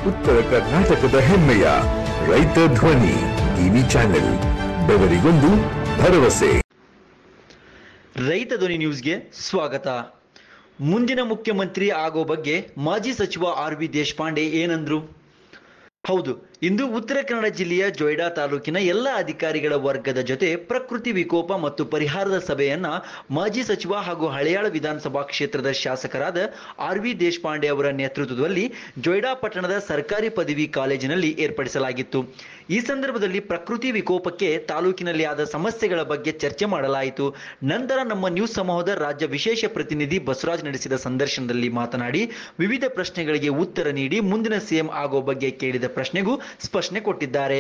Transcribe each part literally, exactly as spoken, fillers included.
ಉತ್ತರ ಕರ್ನಾಟಕದ ಹೆಮ್ಮೆಯ ರೈತ ಧ್ವನಿ ಟಿವಿ ಚಾನೆಲ್, ಬೆವರಿಗೊಂದು ಭರವಸೆ. ರೈತ ಧ್ವನಿ ನ್ಯೂಸ್ಗೆ ಸ್ವಾಗತ. ಮುಂದಿನ ಮುಖ್ಯಮಂತ್ರಿ ಆಗೋ ಬಗ್ಗೆ ಮಾಜಿ ಸಚಿವ ಆರ್ ವಿ ದೇಶಪಾಂಡೆ ಏನಂದ್ರು? ಹೌದು, ಇಂದು ಉತ್ತರ ಕನ್ನಡ ಜಿಲ್ಲೆಯ ಜೊಯ್ಡಾ ತಾಲೂಕಿನ ಎಲ್ಲ ಅಧಿಕಾರಿಗಳ ವರ್ಗದ ಜೊತೆ ಪ್ರಕೃತಿ ವಿಕೋಪ ಮತ್ತು ಪರಿಹಾರದ ಸಭೆಯನ್ನ ಮಾಜಿ ಸಚಿವ ಹಾಗೂ ಹಳೆಯಾಳ ವಿಧಾನಸಭಾ ಕ್ಷೇತ್ರದ ಶಾಸಕರಾದ ಆರ್ ವಿ ದೇಶಪಾಂಡೆ ಅವರ ನೇತೃತ್ವದಲ್ಲಿ ಜೊಯ್ಡಾ ಪಟ್ಟಣದ ಸರ್ಕಾರಿ ಪದವಿ ಕಾಲೇಜಿನಲ್ಲಿ ಏರ್ಪಡಿಸಲಾಗಿತ್ತು. ಈ ಸಂದರ್ಭದಲ್ಲಿ ಪ್ರಕೃತಿ ವಿಕೋಪಕ್ಕೆ ತಾಲೂಕಿನಲ್ಲಿ ಆದ ಸಮಸ್ಯೆಗಳ ಬಗ್ಗೆ ಚರ್ಚೆ ಮಾಡಲಾಯಿತು. ನಂತರ ನಮ್ಮ ನ್ಯೂಸ್ ಸಮೂಹದ ರಾಜ್ಯ ವಿಶೇಷ ಪ್ರತಿನಿಧಿ ಬಸವರಾಜ್ ನಡೆಸಿದ ಸಂದರ್ಶನದಲ್ಲಿ ಮಾತನಾಡಿ ವಿವಿಧ ಪ್ರಶ್ನೆಗಳಿಗೆ ಉತ್ತರ ನೀಡಿ ಮುಂದಿನ ಸಿಎಂ ಆಗೋ ಬಗ್ಗೆ ಕೇಳಿದ ಪ್ರಶ್ನೆಗೂ ಸ್ಪಷ್ಟನೆ ಕೊಟ್ಟಿದ್ದಾರೆ.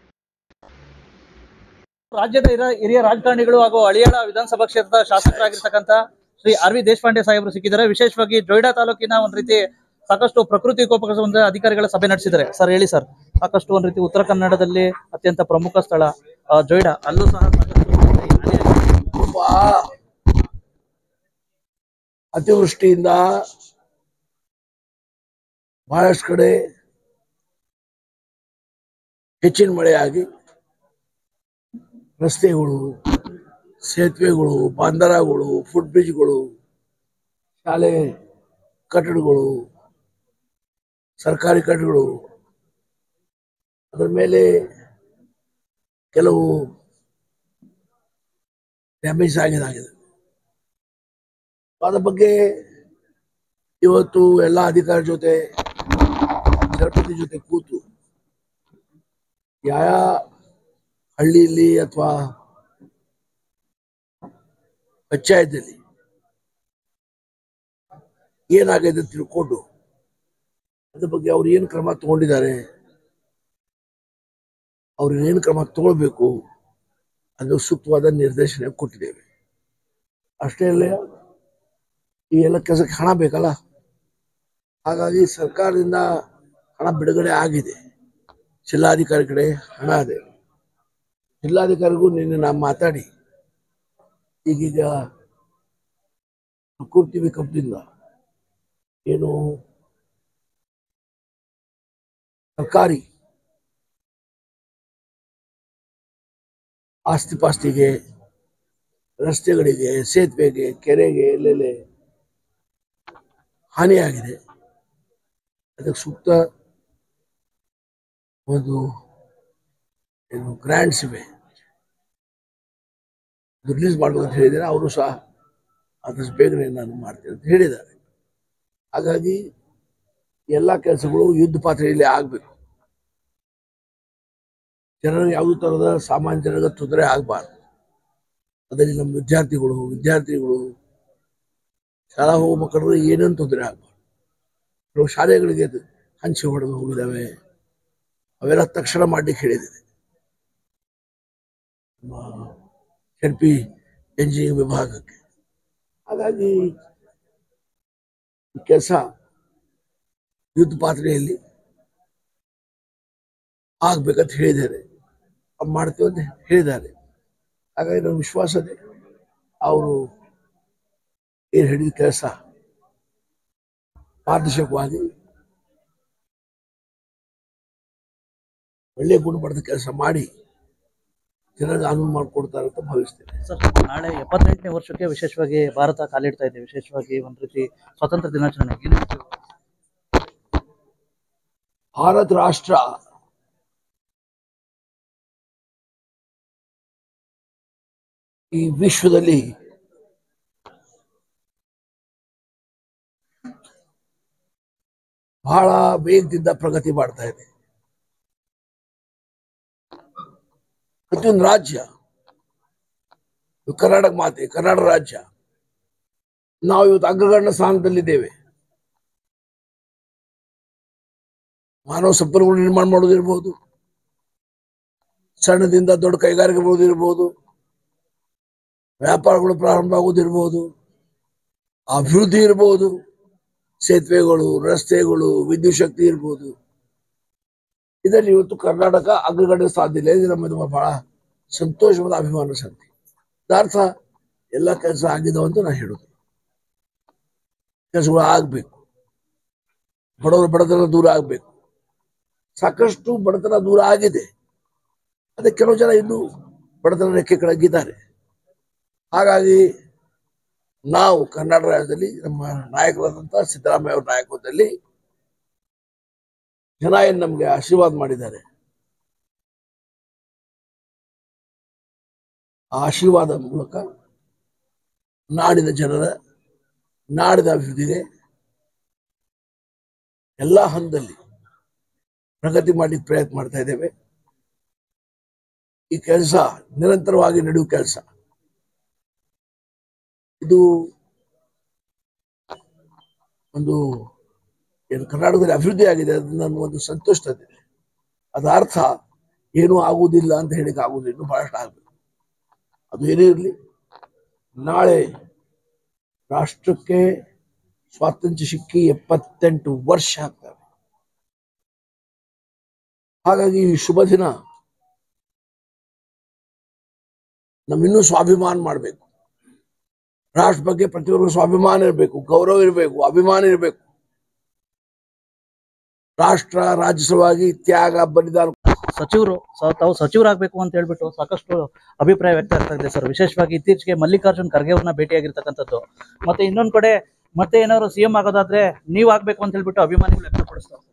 ರಾಜ್ಯದ ಹಿರಿಯ ರಾಜಕಾರಣಿಗಳು ಹಾಗೂ ಹಳಿಯಾಳ ವಿಧಾನಸಭಾ ಕ್ಷೇತ್ರದ ಶಾಸಕರಾಗಿರ್ತಕ್ಕಂಥ ಶ್ರೀ ಆರ್ ವಿ ದೇಶಪಾಂಡೆ ಸಾಹೇಬರು ಸಿಕ್ಕಿದ್ದಾರೆ. ವಿಶೇಷವಾಗಿ ಜೊಯ್ಡಾ ತಾಲೂಕಿನ ಒಂದ್ ರೀತಿ ಸಾಕಷ್ಟು ಪ್ರಕೃತಿ ವಿಕೋಪಕ್ಕೆ ಸಂಬಂಧ ಅಧಿಕಾರಿಗಳ ಸಭೆ ನಡೆಸಿದ್ದಾರೆ. ಸರ್ ಹೇಳಿ ಸರ್, ಸಾಕಷ್ಟು ಒಂದ್ ರೀತಿ ಉತ್ತರ ಕನ್ನಡದಲ್ಲಿ ಅತ್ಯಂತ ಪ್ರಮುಖ ಸ್ಥಳ ಜೊಯ್ಡಾ, ಅಲ್ಲೂ ಸಹ ಅತಿವೃಷ್ಟಿಯಿಂದ ಬಹಳಷ್ಟು ಕಡೆ ಹೆಚ್ಚಿನ ಮಳೆಯಾಗಿ ರಸ್ತೆಗಳು, ಸೇತುವೆಗಳು, ಬಂದರಗಳು, ಫುಟ್ ಬ್ರಿಡ್ಜ್ಗಳು, ಶಾಲೆ ಕಟ್ಟಡಗಳು, ಸರ್ಕಾರಿ ಕಟ್ಟಡಗಳು, ಅದರ ಮೇಲೆ ಕೆಲವು ಡ್ಯಾಮೇಜ್ ಆಗಿದಾಗಿದೆ. ಅದರ ಬಗ್ಗೆ ಇವತ್ತು ಎಲ್ಲ ಅಧಿಕಾರಿ ಜೊತೆ ಜನಪ್ರತಿನಿಧಿ ಜೊತೆ ಕೂತು ಯಾವ ಹಳ್ಳಿಯಲ್ಲಿ ಅಥವಾ ಪಂಚಾಯತ್ನಲ್ಲಿ ಏನಾಗಿದೆ ತಿಳ್ಕೊಂಡು ಅದ್ರ ಬಗ್ಗೆ ಅವ್ರು ಏನು ಕ್ರಮ ತಗೊಂಡಿದ್ದಾರೆ, ಅವ್ರು ಏನು ಕ್ರಮ ತಗೊಳ್ಬೇಕು ಅನ್ನೋ ಸೂಕ್ತವಾದ ನಿರ್ದೇಶನ ಕೊಟ್ಟಿದ್ದೇವೆ. ಅಷ್ಟೇ ಅಲ್ಲ, ಈ ಎಲ್ಲ ಕೆಲಸಕ್ಕೆ ಹಣ ಬೇಕಲ್ಲ, ಹಾಗಾಗಿ ಸರ್ಕಾರದಿಂದ ಹಣ ಬಿಡುಗಡೆ ಆಗಿದೆ. ಜಿಲ್ಲಾಧಿಕಾರಿ ಕಡೆ ಹಣ ಇದೆ. ಜಿಲ್ಲಾಧಿಕಾರಿಗೂ ನಿನ್ನೆ ನಾವು ಮಾತಾಡಿ ಈಗೀಗ ಪ್ರಕೃತಿ ವಿಕೋಪದಿಂದ ಏನು ಸರ್ಕಾರಿ ಆಸ್ತಿ ಪಾಸ್ತಿಗೆ, ರಸ್ತೆಗಳಿಗೆ, ಸೇತುವೆಗೆ, ಕೆರೆಗೆ ಎಲ್ಲೆಲ್ಲಿ ಹಾನಿಯಾಗಿದೆ ಅದಕ್ಕೆ ಸೂಕ್ತ ಒಂದು ಏನು ಗ್ರಾಂಟ್ಸ್ ಇವೆ ರಿಲೀಸ್ ಮಾಡಬೇಕಂತ ಹೇಳಿದ್ದಾರೆ. ಅವರು ಸಹ ಆದಷ್ಟು ಬೇಗನೆ ನಾನು ಮಾಡ್ತೇನೆ ಅಂತ ಹೇಳಿದ್ದಾರೆ. ಹಾಗಾಗಿ ಎಲ್ಲ ಕೆಲಸಗಳು ಯುದ್ಧ ಪಾತ್ರೆಯಲ್ಲಿ ಆಗಬೇಕು. ಜನರಿಗೆ ಯಾವುದೇ ಥರದ ಸಾಮಾನ್ಯ ಜನರಿಗೆ ತೊಂದರೆ ಆಗಬಾರ್ದು. ಅದರಲ್ಲಿ ನಮ್ಮ ವಿದ್ಯಾರ್ಥಿಗಳು ವಿದ್ಯಾರ್ಥಿಗಳು ಶಾಲಾ ಹೋಗೋ ಮಕ್ಕಳು ಏನೇನು ತೊಂದರೆ ಆಗಬಾರ್ದು. ಕೆಲವು ಶಾಲೆಗಳಿಗೆ ಹಂಚಿ ಹೊಡೆದು ಹೋಗಿದ್ದಾವೆ, ಅವೆಲ್ಲ ತಕ್ಷಣ ಮಾಡಲಿಕ್ಕೆ ಹೇಳಿದ್ದೇನೆ. ಎನ್ ಪಿ ಎಂಜಿನಿಯರಿಂಗ್ ವಿಭಾಗಕ್ಕೆ. ಹಾಗಾಗಿ ಕೆಲಸ ಯುದ್ಧ ಪಾತ್ರೆಯಲ್ಲಿ ಆಗ್ಬೇಕಂತ ಹೇಳಿದ್ದಾರೆ, ಮಾಡ್ತೀವಿ ಅಂತ ಹೇಳಿದ್ದಾರೆ. ಹಾಗಾಗಿ ನನ್ನ ವಿಶ್ವಾಸ ಇದೆ ಅವರು ಏನು ಹೇಳಿದ ಕೆಲಸ ಪಾರದರ್ಶಕವಾಗಿ ಒಳ್ಳೆ ಗುಣಮಟ್ಟದ ಕೆಲಸ ಮಾಡಿ ಜನರಿಗೆ ಅನುವು ಮಾಡಿಕೊಡ್ತಾರೆ ಅಂತ ಭಾವಿಸ್ತೇನೆ. ಸರ್, ನಾಳೆ ಎಪ್ಪತ್ತೆಂಟನೇ ವರ್ಷಕ್ಕೆ ವಿಶೇಷವಾಗಿ ಭಾರತ ಕಾಲಿಡ್ತಾ ಇದೆ. ವಿಶೇಷವಾಗಿ ಒಂದ್ ರೀತಿ ಸ್ವಾತಂತ್ರ್ಯ ದಿನಾಚರಣೆ. ಭಾರತ ರಾಷ್ಟ್ರ ಈ ವಿಶ್ವದಲ್ಲಿ ಬಹಳ ವೇಗದಿಂದ ಪ್ರಗತಿ ಮಾಡ್ತಾ ಇದೆ. ಪ್ರತಿಯೊಂದು ರಾಜ್ಯ, ಕರ್ನಾಟಕ ಮಾತೆ, ಕರ್ನಾಟಕ ರಾಜ್ಯ, ನಾವು ಇವತ್ತು ಅಗ್ರಗಣ್ಯ ಸ್ಥಾನದಲ್ಲಿದ್ದೇವೆ. ಮಾನವ ಸಂಪನ್ಮೂಲ ನಿರ್ಮಾಣ ಮಾಡೋದಿರ್ಬೋದು, ಸಣ್ಣದಿಂದ ದೊಡ್ಡ ಕೈಗಾರಿಕೆಗಳು ಇರ್ಬೋದು, ವ್ಯಾಪಾರಗಳು ಪ್ರಾರಂಭ ಆಗೋದಿರ್ಬೋದು, ಅಭಿವೃದ್ಧಿ ಇರ್ಬೋದು, ಸೇತುವೆಗಳು, ರಸ್ತೆಗಳು, ವಿದ್ಯುತ್ ಶಕ್ತಿ ಇರ್ಬೋದು. ಇದರಲ್ಲಿ ಇವತ್ತು ಕರ್ನಾಟಕ ಅಗ್ರಗಣ್ಯ ಸಾಧ್ಯ ಇದೆ. ನಮ್ಮದು ಬಹಳ ಸಂತೋಷವಾದ ಅಭಿಮಾನ ಸಂತಿ. ಅರ್ಥ ಎಲ್ಲ ಕೆಲಸ ಆಗಿದಾವ ಅಂತ ನಾನು ಹೇಳೋದು. ಕೆಲಸಗಳು ಆಗ್ಬೇಕು, ಬಡವರು ಬಡತನ ದೂರ ಆಗ್ಬೇಕು, ಸಾಕಷ್ಟು ಬಡತನ ದೂರ ಆಗಿದೆ. ಅದೇ ಕೆಲವು ಜನ ಇನ್ನೂ ಬಡತನ ರೇಖೆ ಕೆಳಗಿದ್ದಾರೆ. ಹಾಗಾಗಿ ನಾವು ಕರ್ನಾಟಕ ರಾಜ್ಯದಲ್ಲಿ ನಮ್ಮ ನಾಯಕರಾದಂತಹ ಸಿದ್ದರಾಮಯ್ಯ ಅವರ ನಾಯಕತ್ವದಲ್ಲಿ ಜನ ಏನ್ ನಮ್ಗೆ ಆಶೀರ್ವಾದ ಮಾಡಿದ್ದಾರೆ, ಆ ಆಶೀರ್ವಾದ ಮೂಲಕ ನಾಡಿನ ಜನರ ನಾಡಿನ ಅಭಿವೃದ್ಧಿಗೆ ಎಲ್ಲಾ ಹಂತದಲ್ಲಿ ಪ್ರಗತಿ ಮಾಡಿ ಪ್ರಯತ್ನ ಮಾಡ್ತಾ ಇದ್ದೇವೆ. ಈ ಕೆಲಸ ನಿರಂತರವಾಗಿ ನಡೆಯುವ ಕೆಲಸ. ಇದು ಒಂದು ಏನು ಕರ್ನಾಟಕದಲ್ಲಿ ಅಭಿವೃದ್ಧಿ ಆಗಿದೆ, ಅದು ನನ್ನ ಒಂದು ಸಂತೋಷತೆ. ಅದ ಅರ್ಥ ಏನೂ ಆಗುವುದಿಲ್ಲ ಅಂತ ಹೇಳಿಕ್ಕೆ ಆಗುವುದಿಲ್ಲ, ಇನ್ನೂ ಬಹಳಷ್ಟು ಆಗ್ಬೇಕು. ಅದು ಏನೇ ಇರಲಿ, ನಾಳೆ ರಾಷ್ಟ್ರಕ್ಕೆ ಸ್ವಾತಂತ್ರ್ಯ ಸಿಕ್ಕಿ ಎಪ್ಪತ್ತೆಂಟು ವರ್ಷ ಆಗ್ತವೆ. ಹಾಗಾಗಿ ಈ ಶುಭ ದಿನ ನಮ್ಮಿನ್ನೂ ಸ್ವಾಭಿಮಾನ ಮಾಡಬೇಕು. ರಾಷ್ಟ್ರ ಬಗ್ಗೆ ಪ್ರತಿಯೊಬ್ಬರಿಗೂ ಸ್ವಾಭಿಮಾನ ಇರಬೇಕು, ಗೌರವ ಇರಬೇಕು, ಅಭಿಮಾನ ಇರಬೇಕು. ರಾಷ್ಟ್ರ ರಾಜ್ಯಸಭೆಯಾಗಿ ತ್ಯಾಗ ಬಲಿದಾನ. ಸಚಿವರು ತಾವು ಸಚಿವರಾಗಬೇಕು ಅಂತ ಹೇಳ್ಬಿಟ್ಟು ಸಾಕಷ್ಟು ಅಭಿಪ್ರಾಯ ವ್ಯಕ್ತ ಆಗ್ತಾ ಇದೆ ಸರ್. ವಿಶೇಷವಾಗಿ ಇತ್ತೀಚೆಗೆ ಮಲ್ಲಿಕಾರ್ಜುನ್ ಖರ್ಗೆ ಅವ್ರನ್ನ ಭೇಟಿಯಾಗಿರ್ತಕ್ಕಂಥದ್ದು, ಮತ್ತೆ ಇನ್ನೊಂದ್ ಕಡೆ ಮತ್ತೆ ಏನಾದ್ರು ಸಿಎಂ ಆಗೋದಾದ್ರೆ ನೀವ್ ಆಗ್ಬೇಕು ಅಂತ ಹೇಳ್ಬಿಟ್ಟು ಅಭಿಮಾನಿಗಳು ವ್ಯಕ್ತಪಡಿಸ್ತಾರೆ.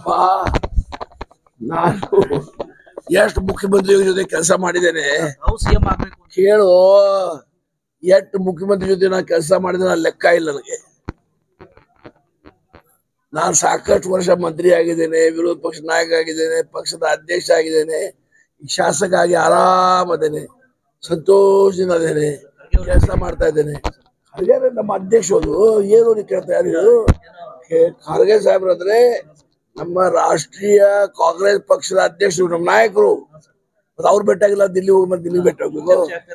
ನಾನು ಎಷ್ಟು ಮುಖ್ಯಮಂತ್ರಿಗಳ ಜೊತೆ ಕೆಲಸ ಮಾಡಿದ್ದೇನೆ ತಾವು ಸಿಎಂ ಆಗ್ಬೇಕು ಕೇಳು. ಎಷ್ಟು ಮುಖ್ಯಮಂತ್ರಿ ಜೊತೆ ನಾನು ಕೆಲಸ ಮಾಡಿದ್ರೆ ಲೆಕ್ಕ ಇಲ್ಲ ನನಗೆ. ನಾನು ಸಾಕಷ್ಟು ವರ್ಷ ಮಂತ್ರಿ ಆಗಿದ್ದೇನೆ, ವಿರೋಧ ಪಕ್ಷ ನಾಯಕ ಆಗಿದ್ದೇನೆ, ಪಕ್ಷದ ಅಧ್ಯಕ್ಷ ಆಗಿದ್ದೇನೆ, ಶಾಸಕ ಆಗಿ ಆರಾಮದೇನೆ, ಸಂತೋಷದಿಂದ ಅದೇನೆ ಕೆಲಸ ಮಾಡ್ತಾ ಇದ್ದೇನೆ. ಖರ್ಗೆ ನಮ್ಮ ಅಧ್ಯಕ್ಷರು ಏನು ಕೇಳ್ತಾ ಯಾರು? ಖರ್ಗೆ ಸಾಹೇಬ್ರಂದ್ರೆ ನಮ್ಮ ರಾಷ್ಟ್ರೀಯ ಕಾಂಗ್ರೆಸ್ ಪಕ್ಷದ ಅಧ್ಯಕ್ಷರು, ನಮ್ಮ ನಾಯಕರು. ಮತ್ತೆ ಅವ್ರು ಭೇಟಿಯಾಗಿಲ್ಲ, ದಿಲ್ಲಿ ಹೋಗಿ ಮತ್ತೆ ದಿಲ್ಲಿ ಭೇಟಿ ಹೋಗ್ಬೇಕು.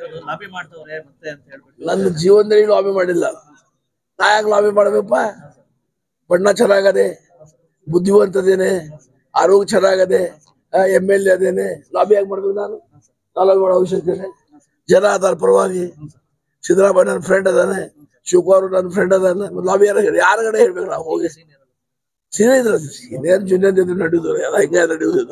ನನ್ನ ಜೀವನದಲ್ಲಿ ಲಾಬಿ ಮಾಡಿಲ್ಲ. ನಾ ಯಾಕೆ ಲಾಬಿ ಮಾಡ್ಬೇಕಪ್ಪ? ಬಣ್ಣ ಚೆನ್ನಾಗದೆ, ಬುದ್ಧಿವಂತದೇನೆ, ಆರೋಗ್ಯ ಚೆನ್ನಾಗದೆ, ಎಮ್ ಎಲ್ ಎ ಅದೇನೆ, ಲಾಬಿ ಯಾಕೆ ಮಾಡ್ಬೇಕು? ನಾನು ಲಾಬಿ ಮಾಡೋ ಅವಶ್ಯಕತೆ. ಜನ ಅದಾರ ಪರವಾಗಿ. ಸಿದ್ದರಾಮಯ್ಯ ನನ್ನ ಫ್ರೆಂಡ್ ಅದಾನೆ, ಶಿವಕುಮಾರ್ ನನ್ನ ಫ್ರೆಂಡ್ ಅದಾನೆ. ಲಾಬಿ ಯಾರ ಯಾರ ಕಡೆ ಹೇಳ್ಬೇಕು? ನಾವು ಹೋಗಿ ಸೀನಿಯರ್ ಜೂನಿಯರ್ ಜೊತೆ ನಡೆಯುದು ಎಲ್ಲ ಹಿಂಗೆ ನಡೆಯುವುದು.